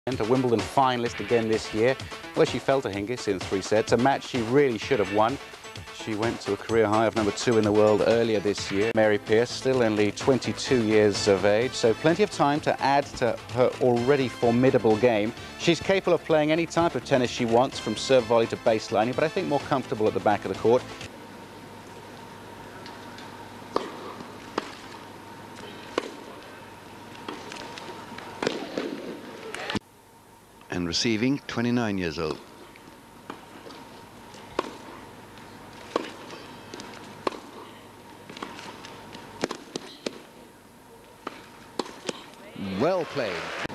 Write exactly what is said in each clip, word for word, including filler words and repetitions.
A Wimbledon finalist again this year, where she fell to Hingis in three sets, a match she really should have won. She went to a career high of number two in the world earlier this year. Mary Pierce, still only twenty-two years of age, so plenty of time to add to her already formidable game. She's capable of playing any type of tennis she wants, from serve volley to baselining, but I think more comfortable at the back of the court. And receiving, twenty-nine years old. Well played.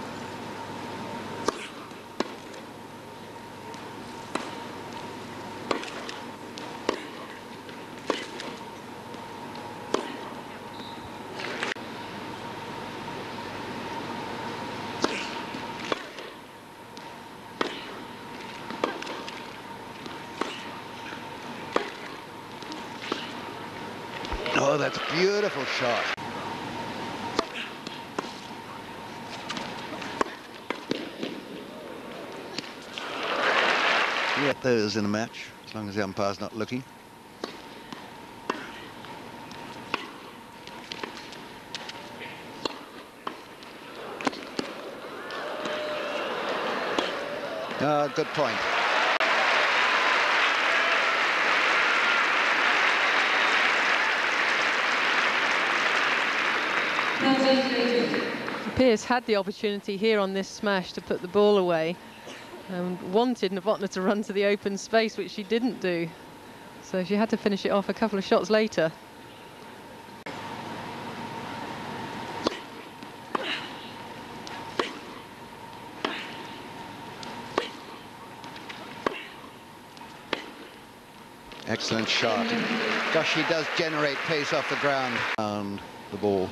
Oh, that's a beautiful shot. You get those in a match, as long as the umpire's not looking. Oh, good point. Pierce had the opportunity here on this smash to put the ball away and wanted Novotna to run to the open space, which she didn't do. So she had to finish it off a couple of shots later. Excellent shot. Gosh, she does generate pace off the ground. And the ball.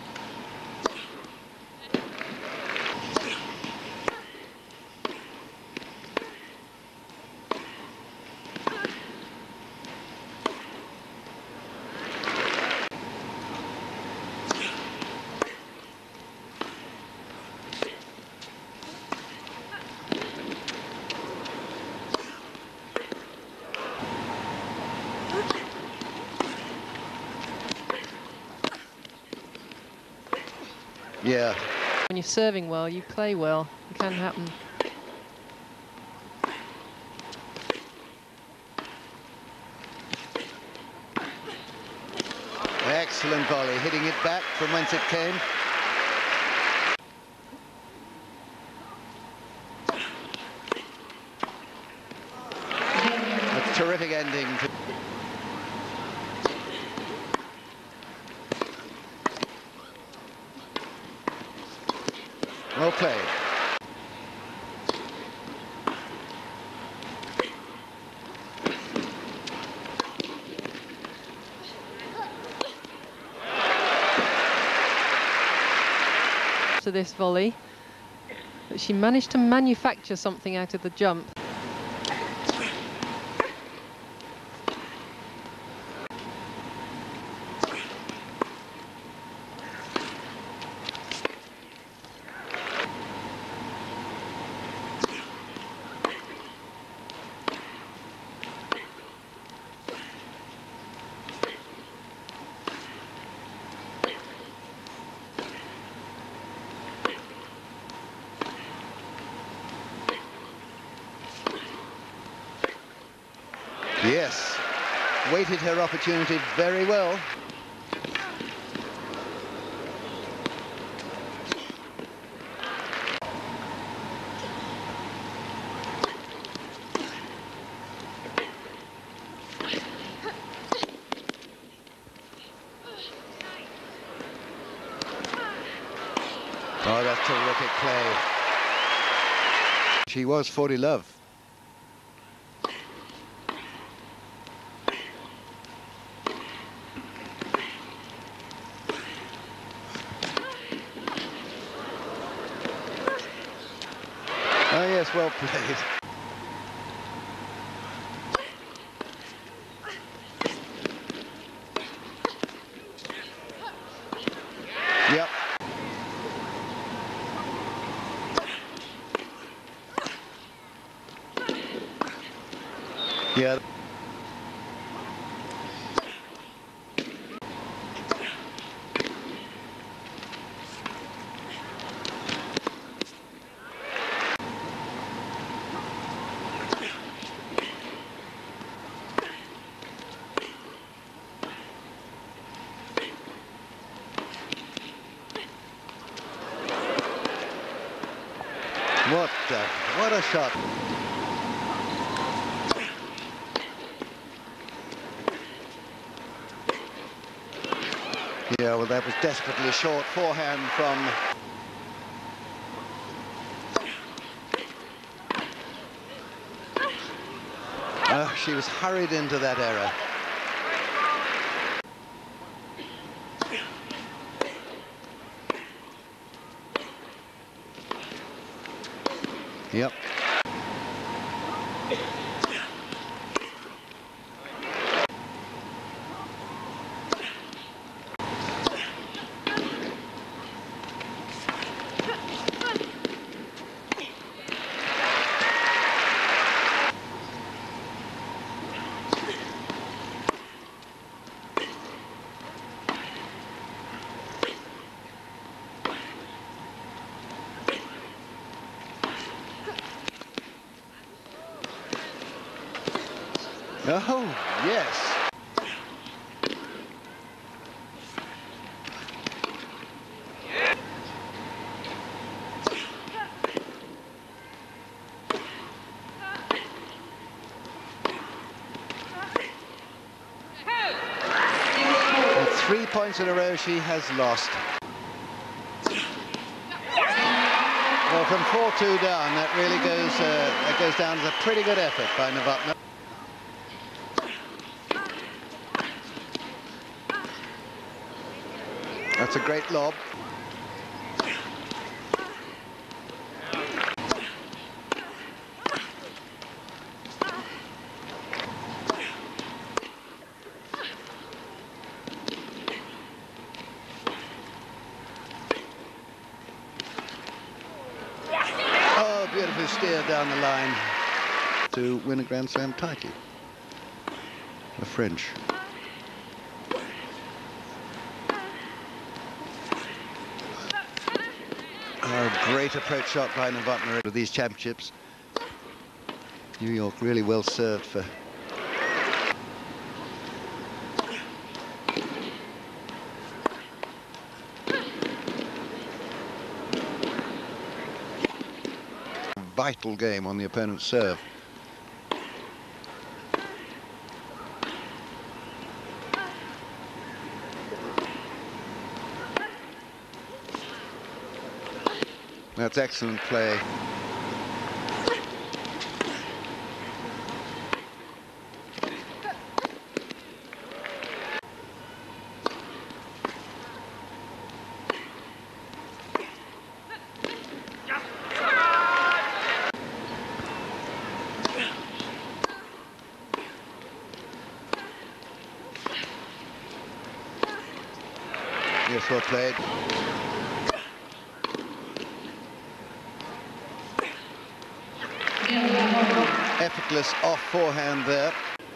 Yeah. When you're serving well, you play well. It can happen. Excellent volley, hitting it back from whence it came. A terrific ending to well played. To this volley, but she managed to manufacture something out of the jump. Yes, waited her opportunity very well. Oh, that's terrific play. She was forty love. Oh yes, well played. Yep. Yeah. What a, what a shot. Yeah, well, that was desperately short forehand from... Oh, she was hurried into that error. Yep. Oh, yes. And three points in a row she has lost. Well, from four two down, that really goes, uh, that goes down as a pretty good effort by Novotna. That's a great lob. Oh, beautifully steered down the line to win a Grand Slam title. The French. A great approach shot by Novotna with these championships. New York really well served for. Vital game on the opponent's serve. That's excellent play. Yes, well played. Effortless off forehand there.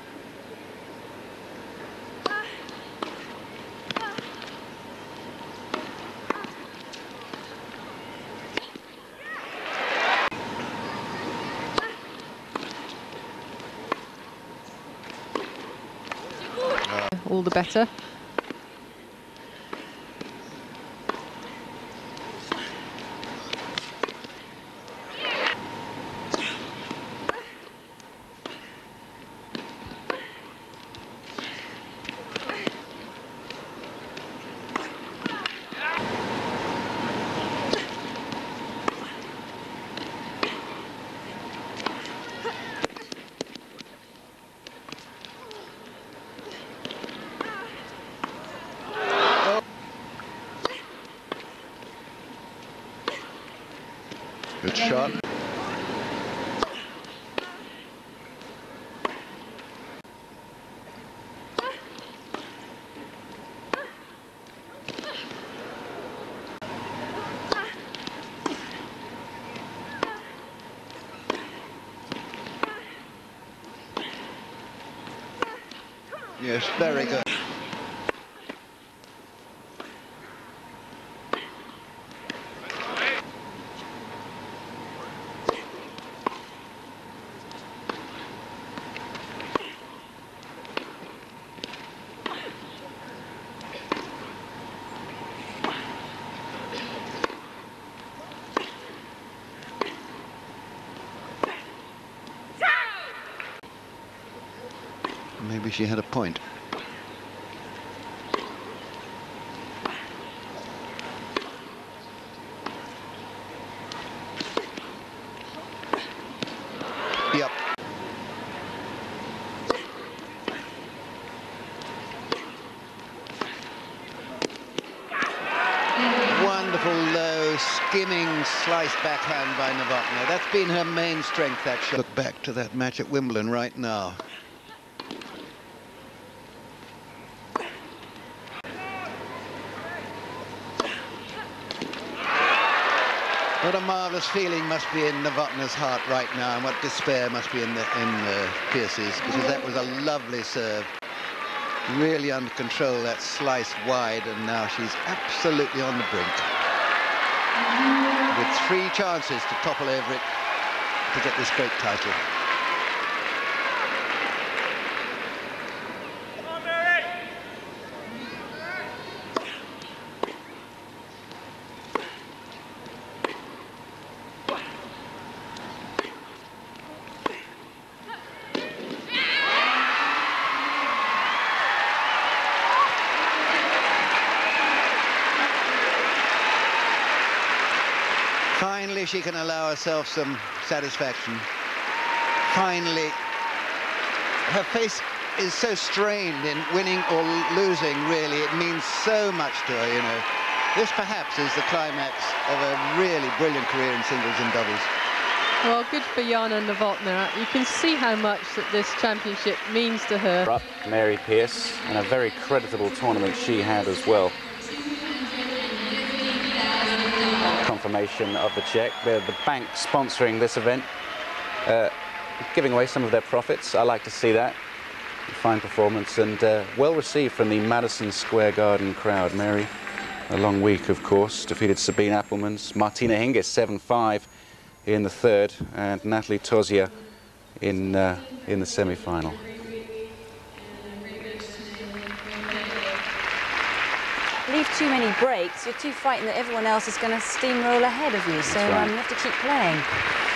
All the better. Good shot. Yes, very good. Maybe she had a point. Yep. Wonderful low skimming slice backhand by Novotna. That's been her main strength, that shot. Look back to that match at Wimbledon right now. What a marvellous feeling must be in Novotna's heart right now, and what despair must be in the in uh, Pearce's, because that was a lovely serve. Really under control, that slice wide, and now she's absolutely on the brink. With three chances to topple over it to get this great title. Finally, she can allow herself some satisfaction. Finally, her face is so strained in winning or losing, really. It means so much to her, you know. This perhaps is the climax of a really brilliant career in singles and doubles. Well, good for Jana Novotna. You can see how much that this championship means to her. Up Mary Pierce, and a very creditable tournament she had as well. Confirmation of the check. They're the bank sponsoring this event, uh, giving away some of their profits. I like to see that. Fine performance, and uh, well received from the Madison Square Garden crowd. Mary, a long week, of course, defeated Sabine Appelmans, Martina Hingis seven five in the third, and Natalie Tozia in uh, in the semi-final. Leave too many breaks, you're too frightened that everyone else is going to steamroll ahead of you, so right. um, you have to keep playing.